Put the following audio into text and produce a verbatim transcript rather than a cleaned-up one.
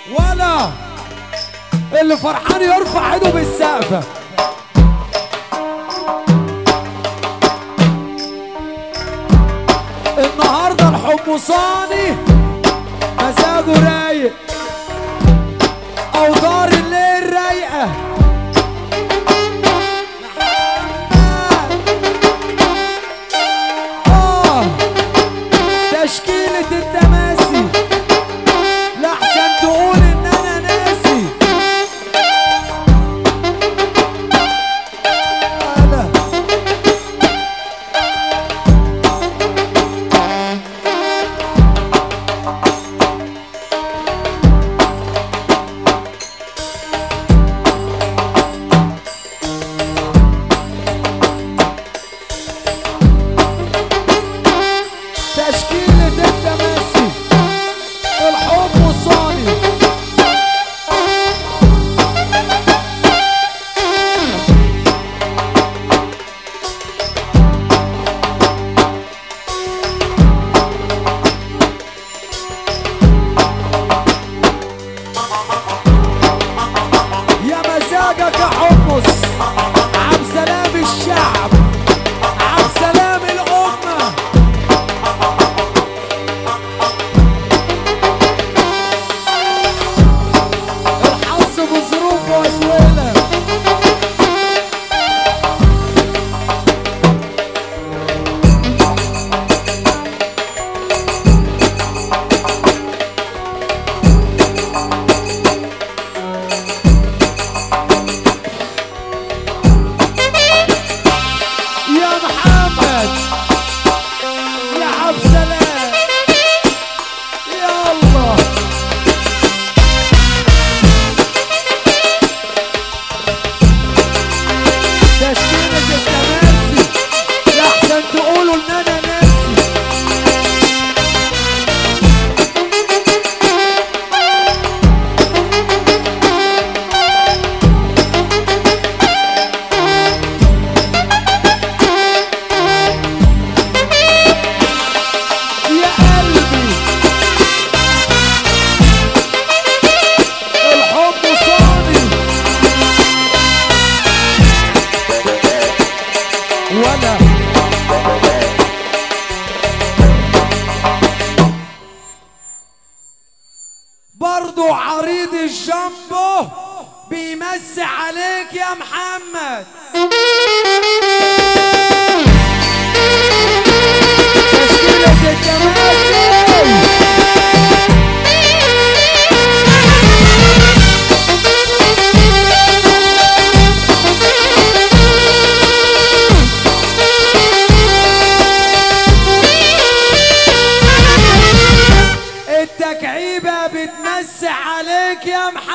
ولا اللي فرحان يرفع ايده بالسقفة. النهارده الحمصاني مزاجه رايق، اوتار الليل رايقة. اه تشكيلة التماسي لحسن تقول ان انا ناسي. انا تشكيلة التماسي الحمصاني. يا مزاجك يا حمص، عبد سلام الشعب، عبد سلام الأمة. الحظ بظروف وأسئلة. يا محمد يا عبد سلام يا الله. تشكيلة التماسي لحسن تقولوا ان انا ناسي. يا قلبي الحمصاني ولا برضو عريض الجامبو بيمسي عليك يا محمد. تشكيلة التماسي التكعيبة بتمسي عليك يا محمد.